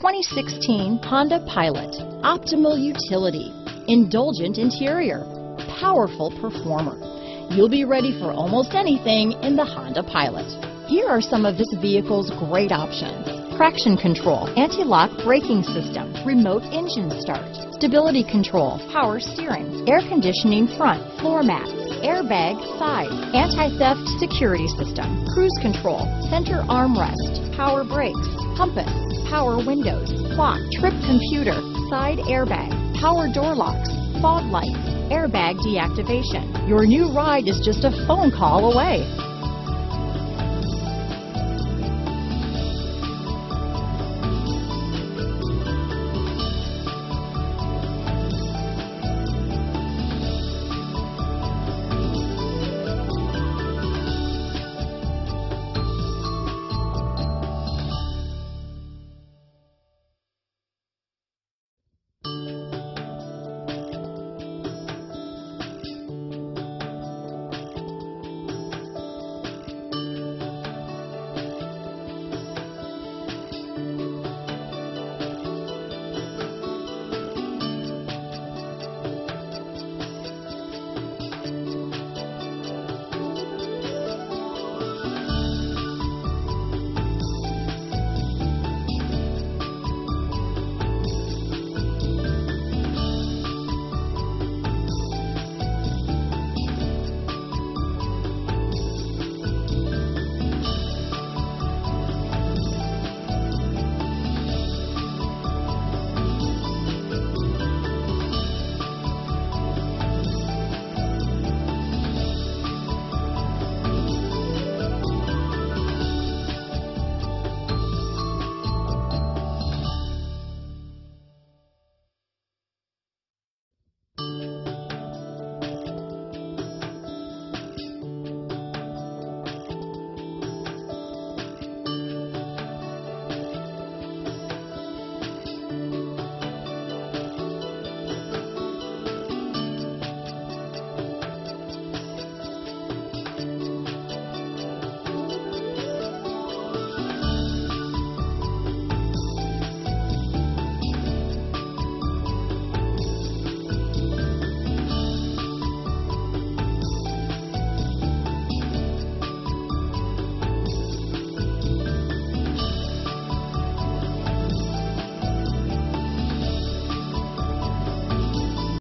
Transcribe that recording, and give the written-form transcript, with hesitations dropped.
2016 Honda Pilot. Optimal utility, indulgent interior, powerful performer. You'll be ready for almost anything in the Honda Pilot. Here are some of this vehicle's great options: traction control, anti-lock braking system, remote engine start, stability control, power steering, air conditioning front, floor mats, airbag side, anti-theft security system, cruise control, center armrest, power brakes, compass, power windows, clock, trip computer, side airbag, power door locks, fog lights, airbag deactivation. Your new ride is just a phone call away.